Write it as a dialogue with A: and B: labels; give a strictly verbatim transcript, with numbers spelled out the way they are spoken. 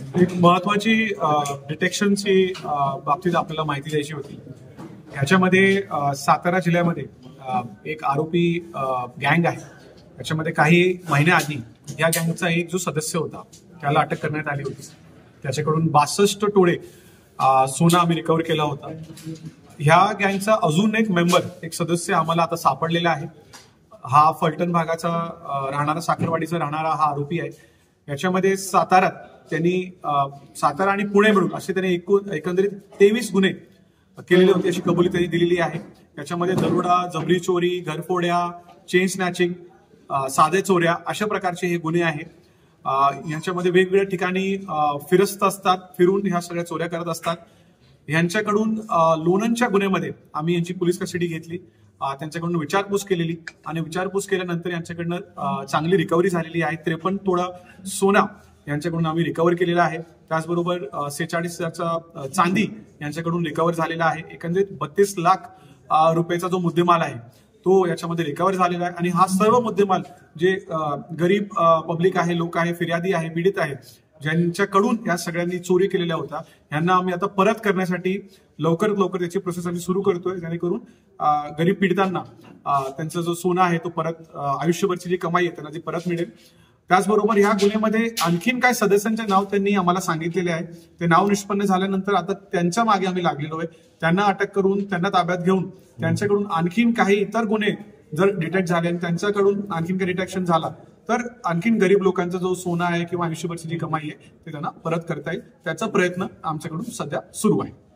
A: एक महत्वाची डिटेक्शनची बाबतीत आपल्याला माहिती द्यायची होती। ह्याच्यामध्ये सातारा जिल्ह्यामध्ये एक आरोपी गँग आहे। त्याच्यामध्ये काही महिन्याआधी या गँगचा एक जो सदस्य होता त्याला अटक करण्यात आली होती। त्याच्याकडून बासष्ट टोळे सोना आम्ही रिकव्हर केला होता। ह्या गँगचा अजून एक मेंबर एक सदस्य आम्हाला आता सापडलेला आहे। हा फलटण भागाचा राहणारा साखरवाडीचा राहणारा हा आरोपी आहे। याच्यामध्ये साताऱ्यात त्यांनी सातारा आणि पुणे मिळून असे त्यांनी एकूण एकंदरीत तेवीस गुन्हे केलेले होते अशी कबुली त्यांनी दिलेली आहे। याच्यामध्ये दरोडा, जबरी चोरी, घरफोड्या, चेन स्नॅचिंग, साधे चोऱ्या अशा प्रकारचे हे गुन्हे आहेत। यांच्यामध्ये वेगवेगळ्या ठिकाणी फिरस्त असतात, फिरून ह्या सगळ्या चोऱ्या करत असतात। यांच्याकडून लोणंदच्या गुन्ह्यामध्ये आम्ही यांची पोलीस कस्टडी घेतली, त्यांच्याकडून विचारपूस केलेली आणि विचारपूस केल्यानंतर यांच्याकडनं चांगली रिकव्हरी झालेली आहे। त्रेपन्न तोळा सोना यांच्याकडून आम्ही रिकव्हर केलेला आहे। त्याचबरोबर सेहेचाळीस हजारचा चांदी यांच्याकडून रिकव्हर झालेला आहे। एकंदरीत बत्तीस लाख रुपयाचा जो मुद्देमाल आहे तो याच्यामध्ये रिकव्हर झालेला आहे। आणि हा सर्व मुद्देमाल जे गरीब पब्लिक आहे, लोक आहे, फिर्यादी आहे, पीडित आहे, ज्यांच्याकडून या सगळ्यांनी चोरी केलेल्या होत्या, यांना आम्ही आता परत करण्यासाठी लवकरात लवकर त्याची प्रोसेस आम्ही सुरू करतोय, जेणेकरून गरीब पीडितांना त्यांचा जो सोना आहे तो परत, आयुष्यभरची जी कमाई आहे त्यांना ती परत मिळेल। त्याचबरोबर ह्या गुन्ह्यामध्ये आणखीन काय सदस्यांचे नाव त्यांनी आम्हाला सांगितलेले आहे, ते नाव निष्पन्न झाल्यानंतर आता त्यांच्या मागे आम्ही लागलेलो आहे। त्यांना अटक करून त्यांना ताब्यात घेऊन त्यांच्याकडून आणखीन काही इतर गुन्हे जर डिटेक्ट झाले आणि त्यांच्याकडून आणखीन काही डिटेक्शन झाला तर आणखीन गरीब लोकांचा जो सोना आहे किंवा आयुष्यभरची जी कमाई आहे ते त्यांना परत करता येईल, त्याचा प्रयत्न आमच्याकडून सध्या सुरू आहे।